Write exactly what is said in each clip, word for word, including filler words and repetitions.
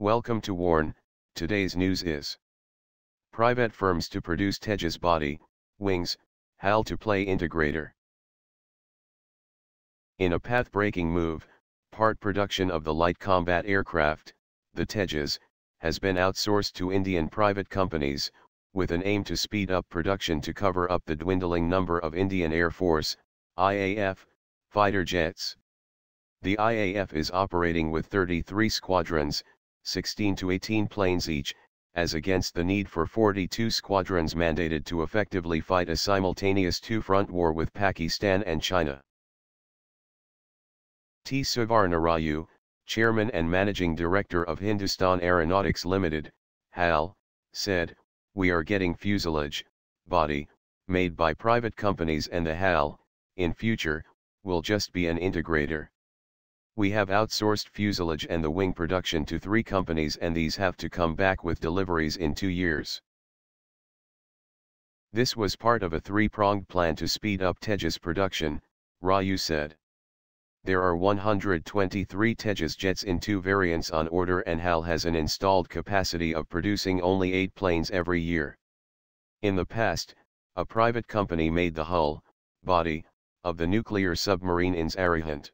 Welcome to Warn. Today's news is private firms to produce Tejas body, wings, H A L to play integrator. In a path-breaking move, part production of the light combat aircraft, the Tejas, has been outsourced to Indian private companies, with an aim to speed up production to cover up the dwindling number of Indian Air Force, I A F, fighter jets. The I A F is operating with thirty-three squadrons, sixteen to eighteen planes each, as against the need for forty-two squadrons mandated to effectively fight a simultaneous two-front war with Pakistan and China. T. Suvarna Raju, Chairman and Managing Director of Hindustan Aeronautics Limited, H A L, said, "We are getting fuselage, body, made by private companies, and the H A L, in future, will just be an integrator. We have outsourced fuselage and the wing production to three companies, and these have to come back with deliveries in two years. This was part of a three-pronged plan to speed up Tejas production," Raju said. There are one hundred twenty-three Tejas jets in two variants on order, and H A L has an installed capacity of producing only eight planes every year. In the past, a private company made the hull, body, of the nuclear submarine in Arihant.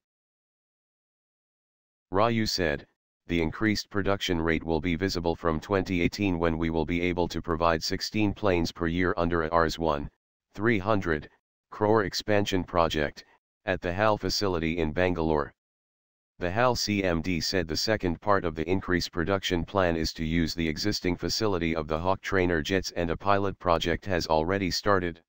Raju said, "The increased production rate will be visible from twenty eighteen, when we will be able to provide sixteen planes per year under a Rs one, three hundred, crore expansion project, at the H A L facility in Bangalore." The H A L C M D said the second part of the increased production plan is to use the existing facility of the Hawk trainer jets, and a pilot project has already started.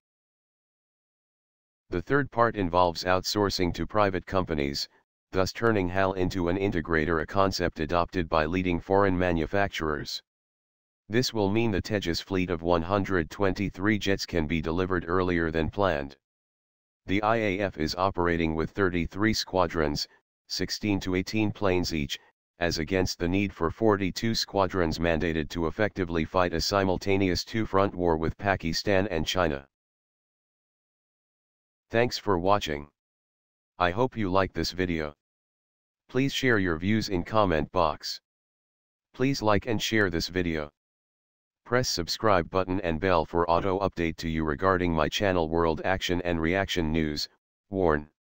The third part involves outsourcing to private companies, thus turning H A L into an integrator, a concept adopted by leading foreign manufacturers. This will mean the Tejas fleet of one hundred twenty-three jets can be delivered earlier than planned. The I A F is operating with thirty-three squadrons, sixteen to eighteen planes each, as against the need for forty-two squadrons mandated to effectively fight a simultaneous two-front war with Pakistan and China. Thanks for watching. I hope you like this video. Please share your views in comment box. Please like and share this video. Press subscribe button and bell for auto update to you regarding my channel World Action and Reaction News, Warn.